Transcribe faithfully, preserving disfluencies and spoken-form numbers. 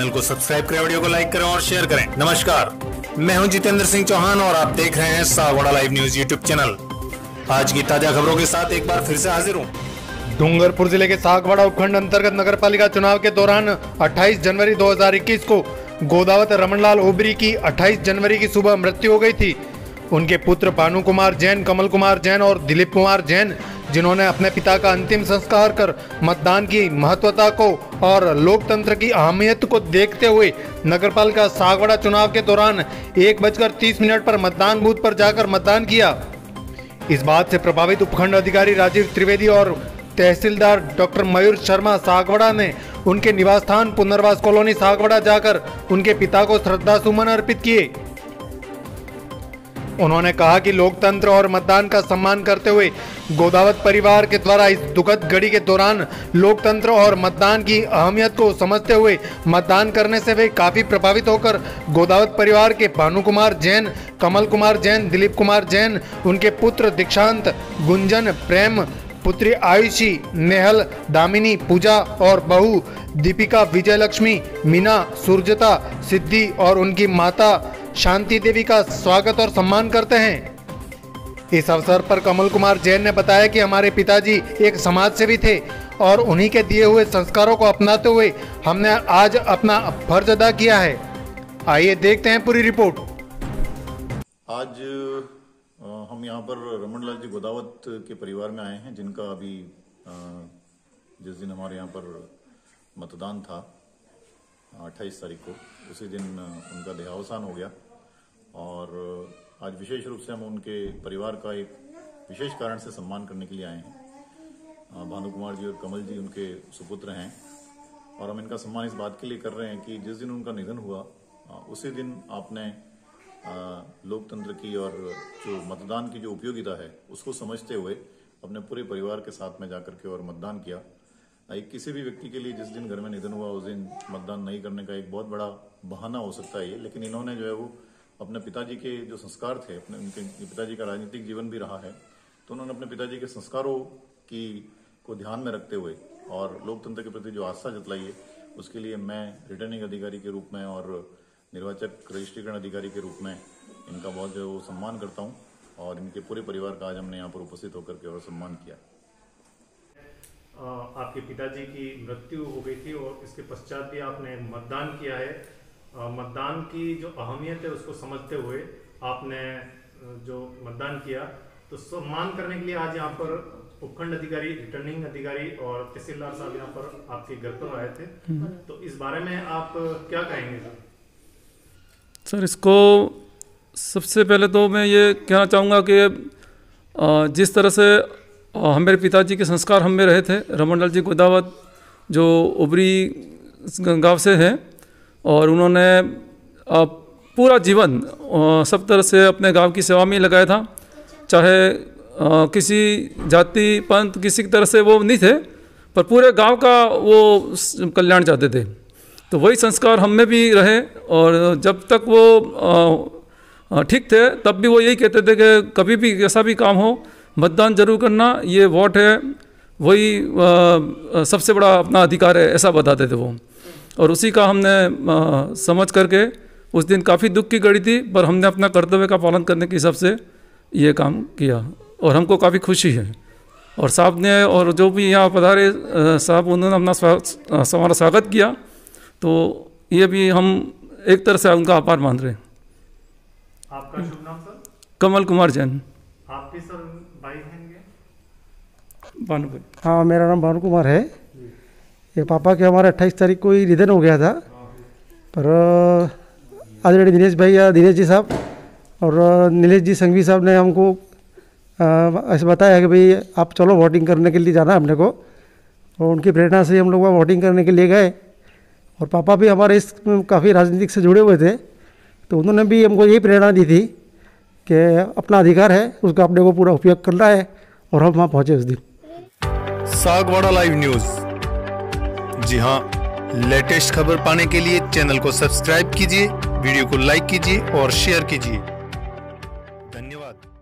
Channel को subscribe करें, video को लाइक करें और शेयर करें। नमस्कार, मैं हूं जितेंद्र सिंह चौहान और आप देख रहे हैं Sagwara live news YouTube channel. आज की ताजा खबरों के साथ एक बार फिर से हाजिर हूं। डूंगरपुर जिले के सागवाड़ा उपखंड अंतर्गत नगरपालिका चुनाव के दौरान अट्ठाईस जनवरी दो हज़ार इक्कीस को गोदावत रमनलाल ओबरी की अट्ठाईस जनवरी की सुबह मृत्यु हो गई थी। उनके पुत्र भानु कुमार जैन, कमल कुमार जैन और दिलीप कुमार जैन, जिन्होंने अपने पिता का अंतिम संस्कार कर मतदान की महत्वता को और लोकतंत्र की अहमियत को देखते हुए नगरपालिका सागवाड़ा चुनाव के दौरान एक बजकर तीस मिनट पर मतदान बूथ पर जाकर मतदान किया। इस बात से प्रभावित उपखंड अधिकारी राजीव त्रिवेदी और तहसीलदार डॉक्टर मयूर शर्मा सागवाड़ा ने उनके निवास स्थान पुनर्वास कॉलोनी सागवाड़ा जाकर उनके पिता को श्रद्धा सुमन अर्पित किए। उन्होंने कहा कि लोकतंत्र और मतदान का सम्मान करते हुए गोदावत परिवार के द्वारा इस दुखद घड़ी के दौरान लोकतंत्र और मतदान की अहमियत को समझते हुए मतदान करने से वे काफी प्रभावित होकर गोदावत परिवार के भानु कुमार जैन, कमल कुमार जैन, दिलीप कुमार जैन, उनके पुत्र दीक्षांत, गुंजन, प्रेम, पुत्री आयुषी, नेहल, दामिनी, पूजा और बहू दीपिका, विजयलक्ष्मी, मीना, सुरजता, सिद्धि और उनकी माता शांति देवी का स्वागत और सम्मान करते हैं। इस अवसर पर कमल कुमार जैन ने बताया कि हमारे पिताजी एक समाज सेवी थे और उन्हीं के दिए हुए संस्कारों को अपनाते हुए हमने आज अपना फर्ज अदा किया है। आइए देखते हैं पूरी रिपोर्ट। आज हम यहाँ पर रमनलाल जी गोदावत के परिवार में आए हैं, जिनका अभी जिस दिन हमारे यहाँ पर मतदान था अट्ठाईस तारीख को, उसी दिन उनका देहावसान हो गया। और आज विशेष रूप से हम उनके परिवार का एक विशेष कारण से सम्मान करने के लिए आए हैं। भानु कुमार जी और कमल जी उनके सुपुत्र हैं और हम इनका सम्मान इस बात के लिए कर रहे हैं कि जिस दिन उनका निधन हुआ उसी दिन आपने लोकतंत्र की और जो मतदान की जो उपयोगिता है उसको समझते हुए अपने पूरे परिवार के साथ में जाकर के और मतदान किया। एक किसी भी व्यक्ति के लिए जिस दिन घर में निधन हुआ उस दिन मतदान नहीं करने का एक बहुत बड़ा बहाना हो सकता है ये, लेकिन इन्होंने जो है वो अपने पिताजी के जो संस्कार थे, अपने उनके पिताजी का राजनीतिक जीवन भी रहा है, तो उन्होंने अपने पिताजी के संस्कारों की को ध्यान में रखते हुए और लोकतंत्र के प्रति जो आस्था जतलाई है उसके लिए मैं रिटर्निंग अधिकारी के रूप में और निर्वाचक रजिस्ट्रीकरण अधिकारी के रूप में इनका बहुत जो सम्मान करता हूँ और इनके पूरे परिवार का आज हमने यहाँ पर उपस्थित होकर के और सम्मान किया। आपके पिताजी की मृत्यु हो गई थी और इसके पश्चात भी आपने मतदान किया है। मतदान की जो अहमियत है उसको समझते हुए आपने जो मतदान किया, तो सम्मान करने के लिए आज यहाँ पर उपखंड अधिकारी, रिटर्निंग अधिकारी और तहसीलदार साहब यहाँ पर आपके घर पर आए थे, तो इस बारे में आप क्या कहेंगे सर? सर, इसको सबसे पहले तो मैं ये कहना चाहूँगा कि जिस तरह से हमारे पिताजी के संस्कार हम में रहे थे, रमनलाल जी गोदावत जो ओबरी गांव से हैं और उन्होंने पूरा जीवन सब तरह से अपने गांव की सेवा में लगाया था। चाहे किसी जाति पंथ किसी तरह से वो नहीं थे, पर पूरे गांव का वो कल्याण चाहते थे। तो वही संस्कार हम में भी रहे और जब तक वो ठीक थे तब भी वो यही कहते थे कि कभी भी कैसा भी काम हो मतदान जरूर करना, ये वोट है वही आ, सबसे बड़ा अपना अधिकार है, ऐसा बताते थे वो। और उसी का हमने आ, समझ करके उस दिन काफ़ी दुख की घड़ी थी, पर हमने अपना कर्तव्य का पालन करने के हिसाब से ये काम किया और हमको काफ़ी खुशी है। और साहब ने और जो भी यहाँ पधारे साहब, उन्होंने अपना हमारा स्वागत किया, तो ये भी हम एक तरह से उनका आभार मान रहे हैं। आपका शुभ नाम सर? कमल कुमार जैन। आपके सर भाई हैं? भानु भाई। हाँ, मेरा नाम भानु कुमार है। ये पापा के हमारे अट्ठाईस तारीख को ही निधन हो गया था, पर आदरणीय दिनेश भाई या दिनेश जी साहब और नीलेश जी संघवी साहब ने हमको ऐसे बताया कि भाई आप चलो वोटिंग करने के लिए जाना है अपने को, और उनकी प्रेरणा से हम लोग वहाँ वोटिंग करने के लिए गए। और पापा भी हमारे इस काफ़ी राजनीतिक से जुड़े हुए थे, तो उन्होंने भी हमको यही प्रेरणा दी थी कि अपना अधिकार है उसका अपने को पूरा उपयोग करना है, और हम वहाँ पहुँचे उस दिन। सागवाड़ा लाइव न्यूज, जी हाँ, लेटेस्ट खबर पाने के लिए चैनल को सब्सक्राइब कीजिए, वीडियो को लाइक कीजिए और शेयर कीजिए। धन्यवाद।